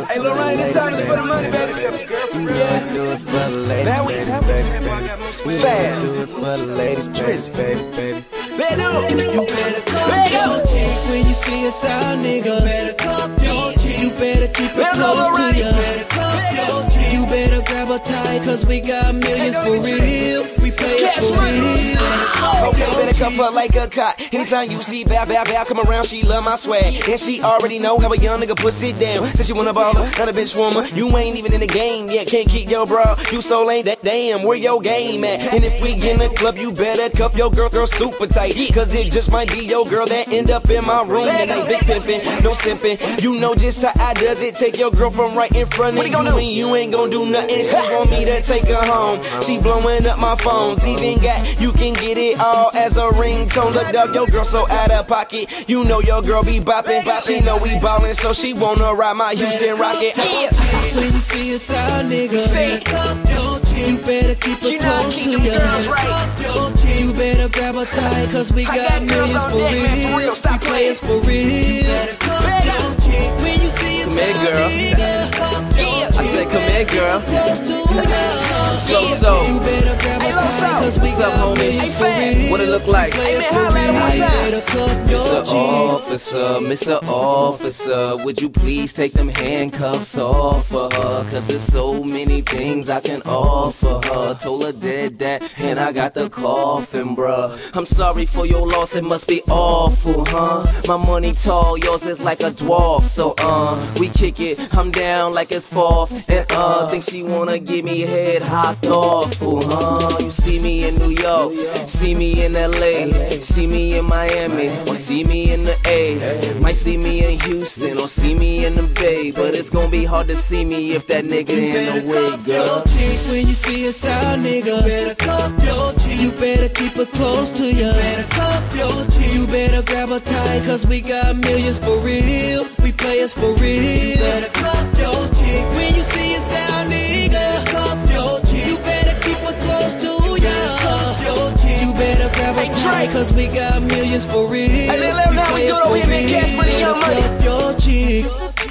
Hey, Lil Ryan, this time is for the money, baby. Yeah. Do it for the ladies, That we fast. Do it for the ladies, baby. Let You better cuff your chick when you see us out, nigga. Better cuff your chick. You better keep it close to you. Better cuff your chick. You better grab her tight, cause we got millions for real. We play it for real. Okay, better cuff her like a cot. Anytime you see Bow come around, she love my swag. And she already know how a young nigga puts it down. Said she wanna baller, not a bitch woman. You ain't even in the game yet, can't keep your bra. You so lame, that damn, where your game at? And if we in the club, you better cuff your girl super tight. Cause it just might be your girl that end up in my room. And they big pimpin', no simpin'. You know just how I does it. Take your girl from right in front of you, and you ain't gon' do nothing. She want me to take her home. She blowing up my phones. Even got, you can get it all as a ringtone. Look up, your girl so out of pocket. You know your girl be boppin'. She know we ballin', so she wanna ride my Houston Rocket. When you see us out, nigga, you better keep it close to you. You better grab her tight, cause we got millions for real. We play it for real. When you see us out, nigga, I said, come here, girl. So. You better grab her tight, cause we got millions for real. What it look like? Mr. Officer, would you please take them handcuffs off of her? Cause there's so many things I can offer her. Told her dead that, and I got the coffin, bruh. I'm sorry for your loss, it must be awful, huh? My money tall, yours is like a dwarf. So, we kick it, I'm down like it's fourth. And, think she wanna give me head high thoughtful, huh? You see me in New York, see me in LA, see me in Miami, or see me in the A. Might see me in Houston, or see me in the Bay. But it's gonna be hard to see me if that nigga in the way, girl. When you see us out, nigga, better cuff your chick. You better keep it close to you. Better cuff your chick. You better grab her tight, cause we got millions for real. We play it for real. Better cuff your chick. When you see us out, nigga, cuff your chick. You better keep it close to you. Cuff your chick. You better grab her tight, cause we got millions for real. Hey, now we do it over here, man. Cash money, young money. Cuff your chick.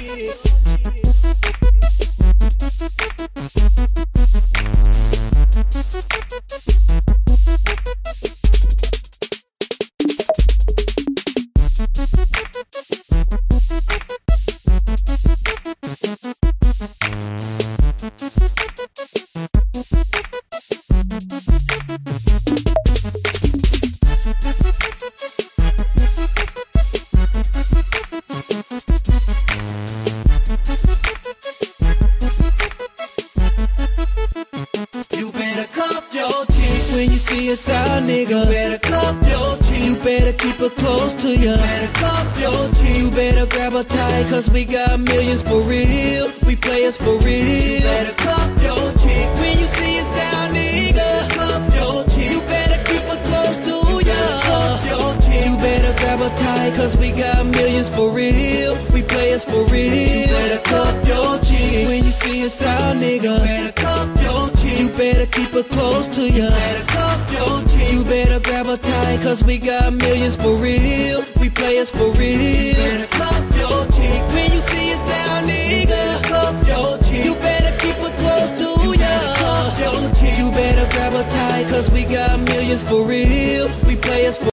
When you see us out, nigga, better cuff your chick. You better keep it close to you. Better cuff your chick. You better grab her tight, cause we got millions for real. We play it for real. Better cuff your chick. When you see us out, nigga, cuff your chick. You better keep it close to you. Cuff your chick. You better grab her tight, cause we got millions for real. We play it for real. Better cuff your chick. When you see us out, nigga, better cuff your chick. You better keep it close to you. Better cuff your chick. You better grab her tight, cause we got millions for real. We play it for real. Better cuff your chick. When you see us out, nigga, cuff your chick. You better keep it close to you. Cuff your chick. You better grab her tight, cause we got millions for real. We play it for